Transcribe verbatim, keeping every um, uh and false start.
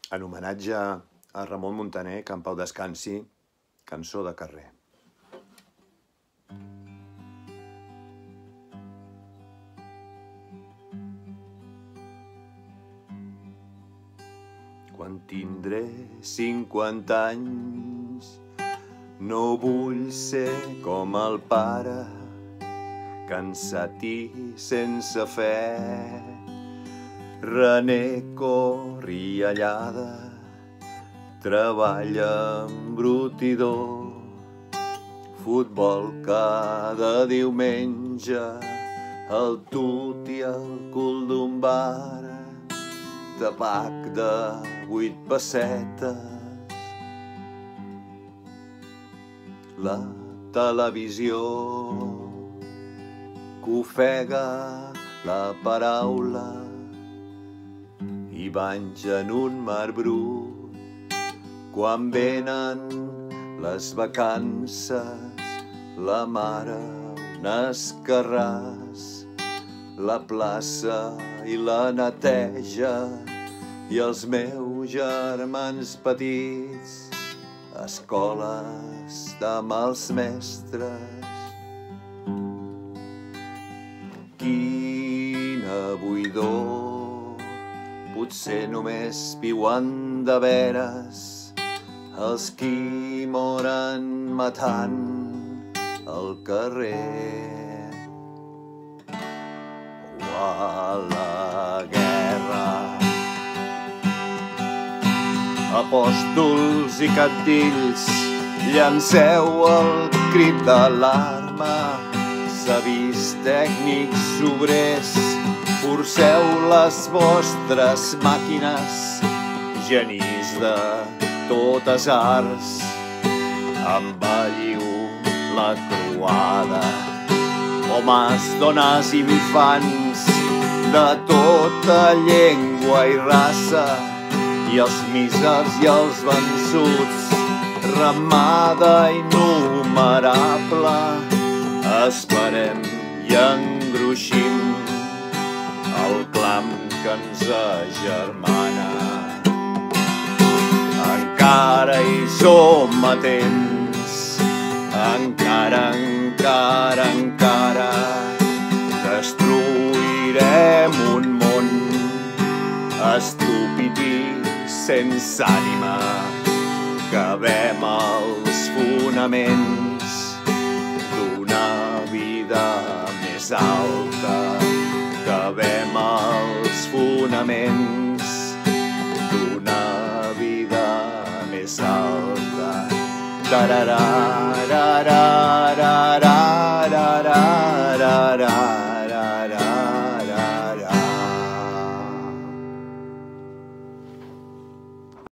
En homenatge a Ramon Muntaner, que en pau descansi, cançó de carrer. Quan tindré cinquanta anys no vull ser com el pare, cansat i sense fe. René Corriellada treballa embrutidor, futbol cada diumenge, el tut i el cul d'un bar, tabac de vuit pessetes. La televisió que ofega la paraula i banys en un mar brut. Quan venen les vacances, la mare un escarràs, la plaça i la neteja, i els meus germans petits, escoles de mals mestres. Quina buidor, potser només viuen de veres els qui moren matant al carrer o a la guerra. Apòstols i cabdills, llanceu el crit d'alarma, savis, tècnics, obrers, forceu les vostres màquines, genis de totes arts, embelliu la croada, homes, dones i infants de tota llengua i raça, i els mísers i els vençuts, ramada innumerable. Esperem i engruixim el clam que ens agermana. Encara hi som a temps, encara, encara, encara destruirem un món estúpid i sense ànima. Cavem els fonaments d'una vida més alta. Cavem els fonaments d'una vida més alta. Tarararara.